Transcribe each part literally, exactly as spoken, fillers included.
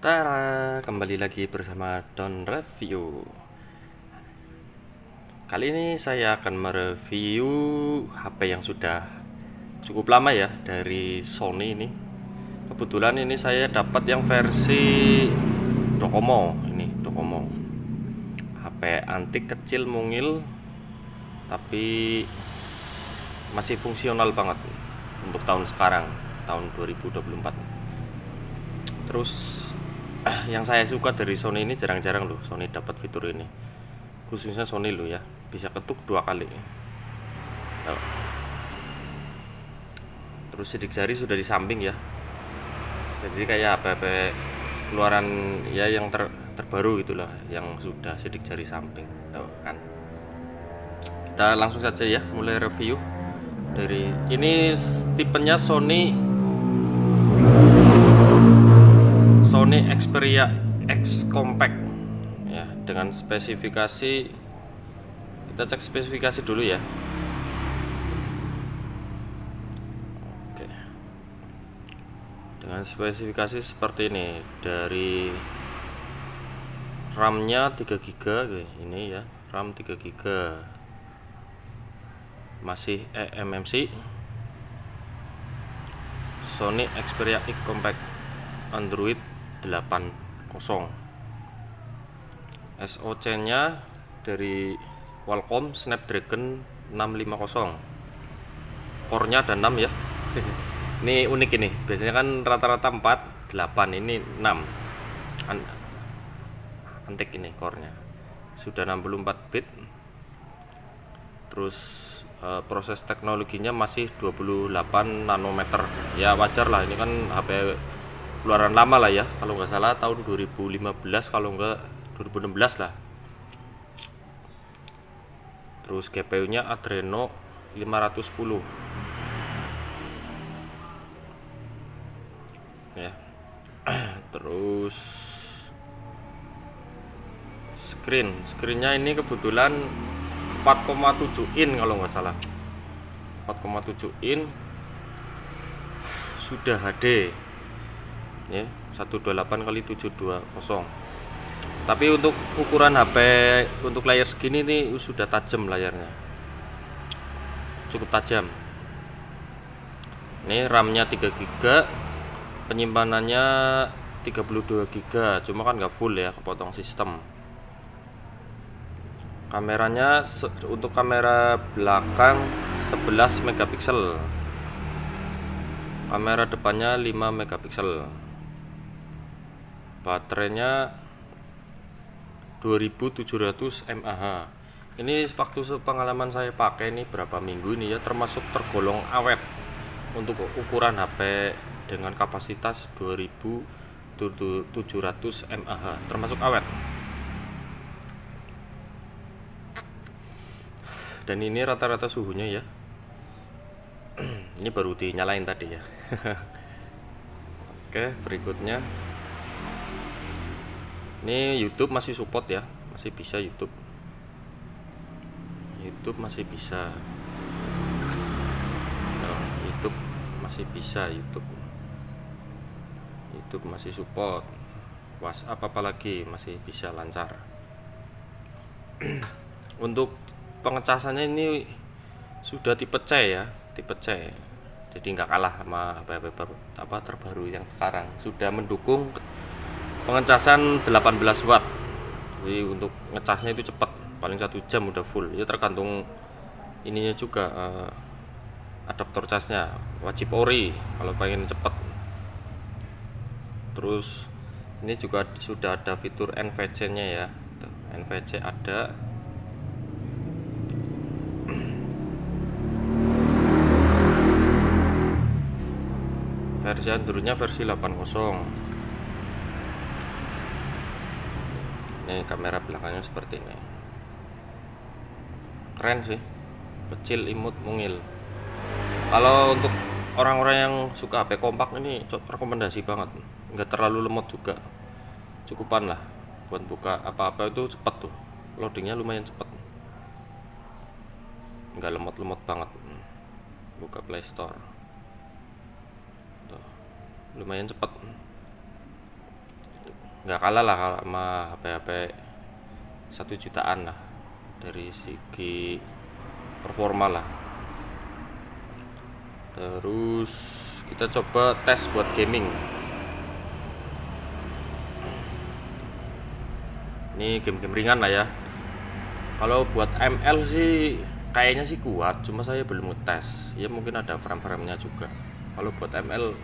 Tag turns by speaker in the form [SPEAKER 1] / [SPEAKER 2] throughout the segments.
[SPEAKER 1] Tara, kembali lagi bersama Don Review. Kali ini saya akan mereview H P yang sudah cukup lama ya dari Sony ini. Kebetulan ini saya dapat yang versi Docomo ini, Docomo. H P antik kecil mungil tapi masih fungsional banget untuk tahun sekarang, tahun dua ribu dua puluh empat. Terus yang saya suka dari Sony ini jarang-jarang loh Sony dapat fitur ini, khususnya Sony loh ya, bisa ketuk dua kali. Tuh. Terus sidik jari sudah di samping ya, jadi kayak H P keluaran ya yang ter, terbaru itulah yang sudah sidik jari samping. Tuh kan, kita langsung saja ya mulai review dari ini. Tipenya Sony Sony Xperia X Compact ya, dengan spesifikasi, kita cek spesifikasi dulu ya. Oke, dengan spesifikasi seperti ini, dari RAM-nya tiga giga ini ya, RAM tiga giga, masih E M M C, Sony Xperia X Compact, Android delapan puluh, S O C-nya dari Qualcomm Snapdragon enam lima nol, core-nya ada enam ya. Ini unik ini, biasanya kan rata-rata empat, delapan, ini enam. Antik ini core-nya. Sudah enam puluh empat bit. Terus e, proses teknologinya masih dua puluh delapan nanometer. Ya wajar lah, ini kan H P keluaran lama lah ya, kalau nggak salah tahun dua ribu lima belas, kalau nggak dua ribu enam belas lah. Terus G P U-nya Adreno lima ratus sepuluh ya. Terus screen screennya ini kebetulan empat koma tujuh in kalau nggak salah, empat koma tujuh in, sudah H D ya, seratus dua puluh delapan kali tujuh dua nol. Tapi untuk ukuran H P untuk layar segini nih sudah tajam layarnya, cukup tajam. Ini RAM-nya tiga giga, penyimpanannya tiga puluh dua giga, cuma kan nggak full ya, kepotong sistem. Kameranya untuk kamera belakang sebelas megapiksel, kamera depannya lima megapiksel. Baterainya dua ribu tujuh ratus mAh. Ini waktu pengalaman saya pakai ini berapa minggu ini ya, termasuk tergolong awet untuk ukuran H P dengan kapasitas dua ribu tujuh ratus mAh, termasuk awet. Dan ini rata-rata suhunya ya. Ini baru dinyalain tadi ya. Oke, berikutnya ini YouTube masih support ya, masih bisa YouTube. YouTube masih bisa. Nah, YouTube masih bisa YouTube. YouTube masih support. WhatsApp apalagi masih bisa lancar. Untuk pengecasannya ini sudah tipe C ya, tipe C. Jadi nggak kalah sama H P apa terbaru yang sekarang, sudah mendukung pengecasan delapan belas watt. Jadi untuk ngecasnya itu cepat, paling satu jam udah full ya, tergantung ininya juga, eh, adaptor casnya wajib ori kalau pengen cepet. Terus ini juga sudah ada fitur N V C nya ya. Tuh, N V C ada. Versi Androidnya versi delapan puluh. Ini kamera belakangnya seperti ini, keren sih, kecil, imut, mungil. Kalau untuk orang-orang yang suka H P kompak ini rekomendasi banget, nggak terlalu lemot juga, cukupan lah buat buka apa-apa itu cepat tuh, loadingnya lumayan cepat, nggak lemot-lemot banget. Buka Play Store tuh, lumayan cepat. nggak kalah lah kalau sama H P H P satu jutaan lah dari segi performa lah. Terus kita coba tes buat gaming. Ini game-game ringan lah ya. Kalau buat M L sih kayaknya sih kuat, cuma saya belum ngetes. Ya mungkin ada frame-framenya juga. Kalau buat M L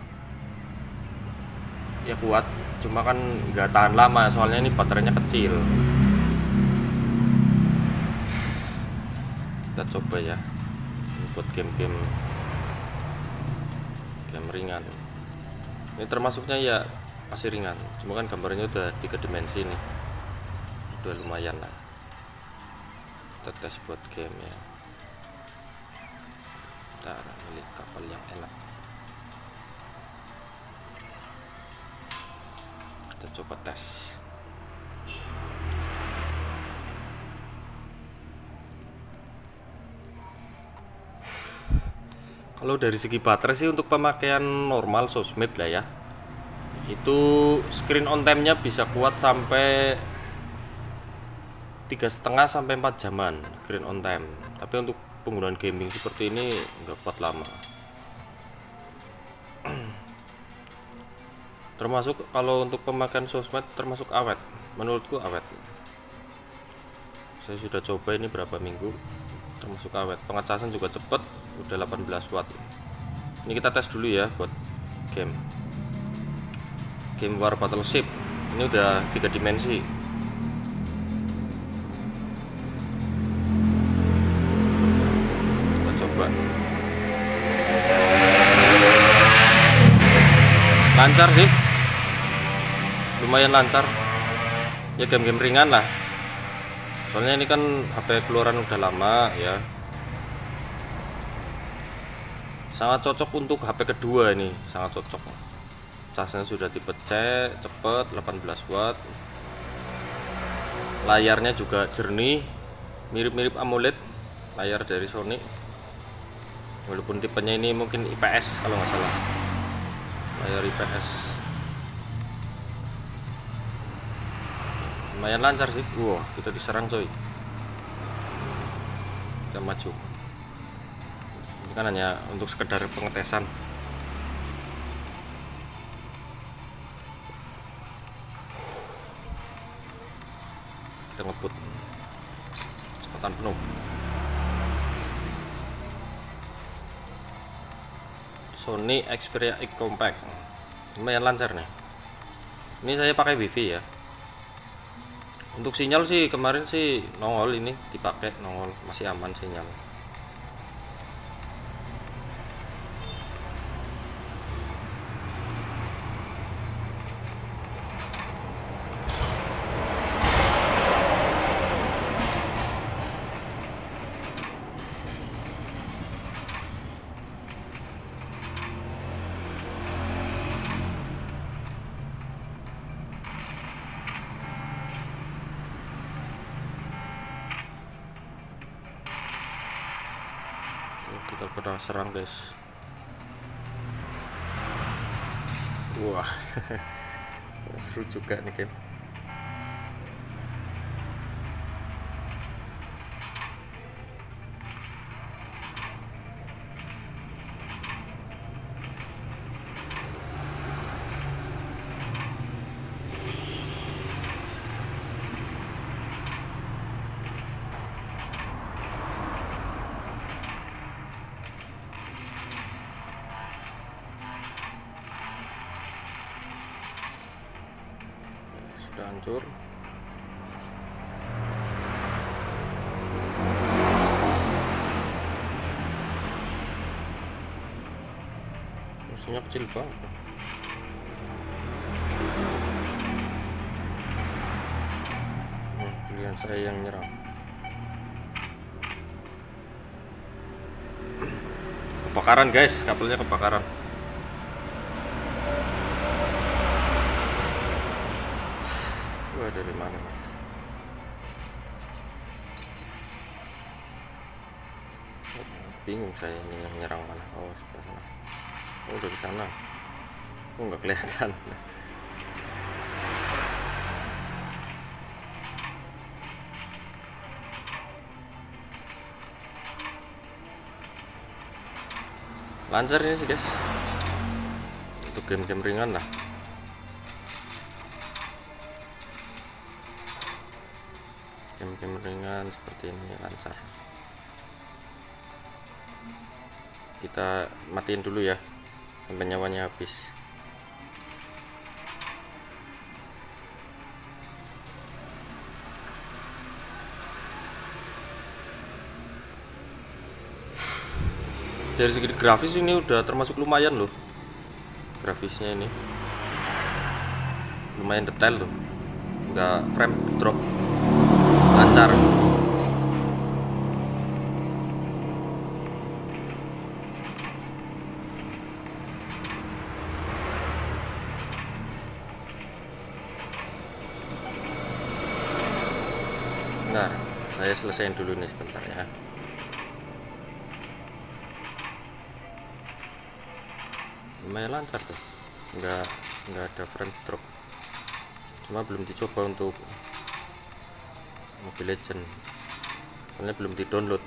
[SPEAKER 1] ya kuat, cuma kan nggak tahan lama soalnya ini baterainya kecil. Kita coba ya. Ini buat game-game game ringan. Ini termasuknya ya masih ringan, cuma kan gambarnya udah tiga dimensi nih, udah lumayan lah. Kita tes buat game ya. Kita milih kapal yang enak. Kita coba tes. Kalau dari segi baterai sih untuk pemakaian normal sosmed lah ya, itu screen on time-nya bisa kuat sampai tiga setengah sampai empat jaman screen on time. Tapi untuk penggunaan gaming seperti ini nggak kuat lama. Termasuk kalau untuk pemakaian sosmed termasuk awet, menurutku awet. Saya sudah coba ini berapa minggu, termasuk awet. Pengecasan juga cepet, udah delapan belas watt. Ini kita tes dulu ya buat game game War Battleship. Ini udah tiga dimensi. Kita coba. Lancar sih, lumayan lancar ya, game-game ringan lah. Soalnya ini kan H P keluaran udah lama ya, sangat cocok untuk H P kedua ini, sangat cocok. Casnya sudah tipe C, cepet, delapan belas watt. Layarnya juga jernih, mirip-mirip AMOLED layar dari Sony. Walaupun tipenya ini mungkin I P S kalau nggak salah, layar I P S. Lumayan lancar sih. Wow, kita diserang coy. Kita maju. Ini kan hanya untuk sekedar pengetesan. Kita ngebut kecepatan penuh. Sony Xperia X Compact lumayan lancar nih. Ini saya pakai wifi ya. Untuk sinyal sih kemarin sih nongol, ini dipakai nongol, masih aman sinyal. Kita pernah serang guys. Wah seru juga nih game. Sudah hancur. Musuhnya kecil banget. Hmm, pilihan saya yang nyerang. Kebakaran guys, kapalnya kebakaran. Wah, dari mana mas? Oh, bingung saya ini yang nyerang mana. Oh sebelah sana. Oh udah di sana. Oh nggak kelihatan. lancar ini sih guys, untuk game-game ringan lah. Game-game ringan seperti ini lancar. Kita matiin dulu ya sampai nyawanya habis. Dari segi grafis ini udah termasuk lumayan loh, grafisnya ini lumayan detail tuh, nggak frame drop, lancar. Nah, saya selesaiin dulu nih sebentar ya. Lumayan lancar tuh, nggak nggak ada frame drop, cuma belum dicoba untuk Mobile Legends, soalnya belum di download.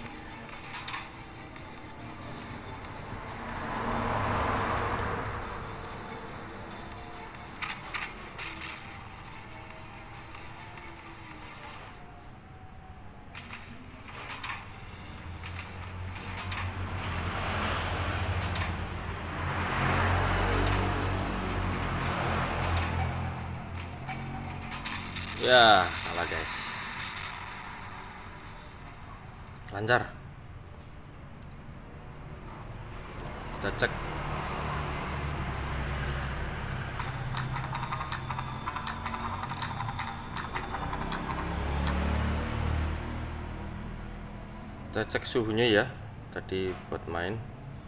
[SPEAKER 1] Ya, kalah guys. Lancar. Kita cek. Kita cek suhunya ya. Tadi buat main.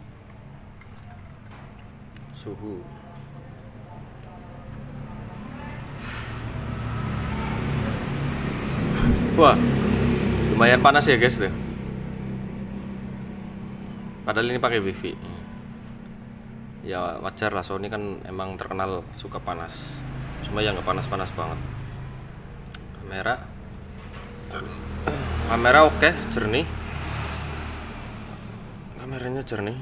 [SPEAKER 1] Suhu. Wah, lumayan panas ya guys tuh. Padahal ini pakai wifi. Ya wajar lah, Sony kan emang terkenal suka panas. Cuma yang nggak panas-panas banget. Kamera, kamera oke, okay, jernih. Kameranya jernih.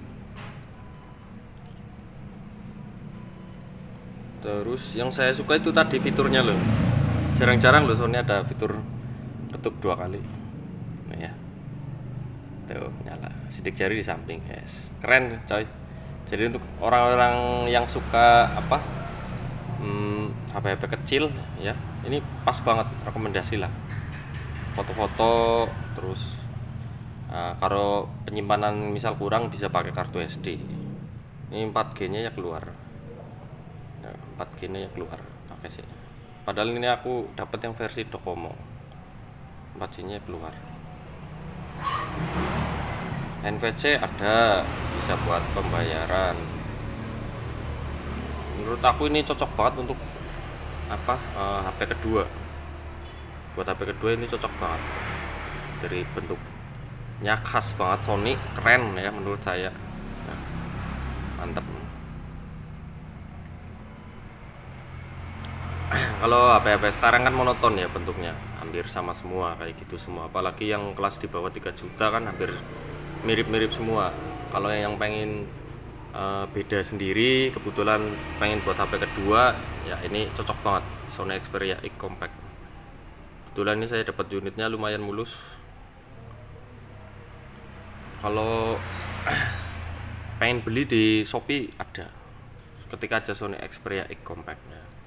[SPEAKER 1] Terus yang saya suka itu tadi fiturnya loh. Jarang-jarang loh Sony ada fitur ketuk dua kali. Nah ya, tuh nyala, sidik jari di samping, yes, keren coy. Jadi untuk orang-orang yang suka apa hmm, H P H P kecil ya, ini pas banget, rekomendasi lah. Foto-foto, terus uh, kalau penyimpanan misal kurang bisa pakai kartu S D. Ini empat G nya ya keluar, nah, empat G nya ya keluar pakai sih. Padahal ini aku dapat yang versi Docomo, empat G nya keluar. N V C ada, bisa buat pembayaran. Menurut aku ini cocok banget untuk apa uh, H P kedua. Buat H P kedua ini cocok banget. Dari bentuknya khas banget Sony, keren ya menurut saya. Nah, mantap. Kalau H P H P sekarang kan monoton ya bentuknya, hampir sama semua kayak gitu semua. Apalagi yang kelas di bawah tiga juta kan hampir mirip-mirip semua. Kalau yang pengen uh, beda sendiri, kebetulan pengen buat H P kedua, ya ini cocok banget, Sony Xperia X Compact. Kebetulan ini saya dapat unitnya lumayan mulus. Kalau pengen beli di Shopee ada, ketika aja Sony Xperia X Compact.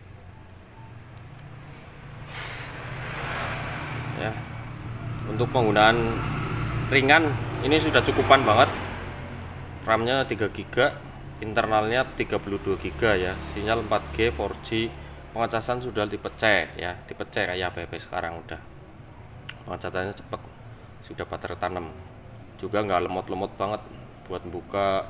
[SPEAKER 1] Ya, untuk penggunaan ringan ini sudah cukupan banget. RAM-nya tiga giga, internalnya tiga puluh dua giga ya. Sinyal empat G, empat G, pengecasan sudah tipe C ya, tipe C kayak H P H P sekarang udah. Pengecasannya cepet, sudah baterai tanam. Juga nggak lemot-lemot banget buat buka.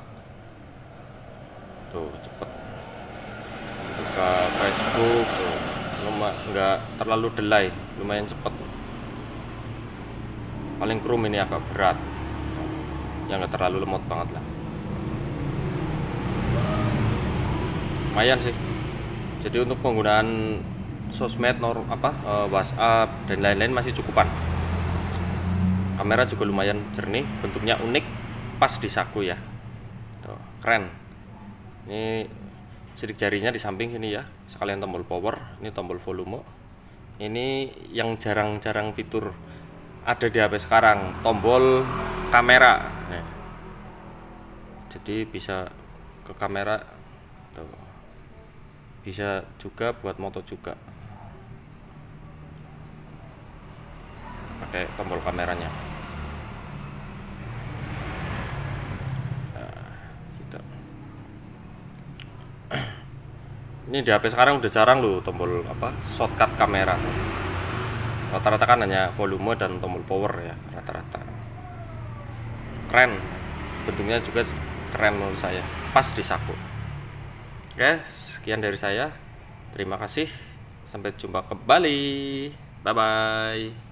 [SPEAKER 1] Tuh, cepet. Buka Facebook, tuh, nggak terlalu delay, lumayan cepet. Paling Chrome ini agak berat, yang nggak terlalu lemot banget lah. Lumayan sih. Jadi untuk penggunaan sosmed norm apa uh, WhatsApp dan lain-lain masih cukupan. Kamera juga lumayan jernih, bentuknya unik, pas di saku ya. keren. Ini sidik jarinya di samping sini ya, sekalian tombol power, ini tombol volume. Ini yang jarang-jarang fitur ada di H P sekarang, tombol kamera. Nah, jadi bisa ke kamera tuh. Bisa juga buat moto juga pakai tombol kameranya. Nah, gitu. Ini di H P sekarang udah jarang loh tombol apa shortcut kamera. Rata-rata kan hanya volume dan tombol power ya, rata-rata. Keren, bentuknya juga keren menurut saya, pas di saku. Oke, sekian dari saya. Terima kasih. Sampai jumpa kembali. Bye bye.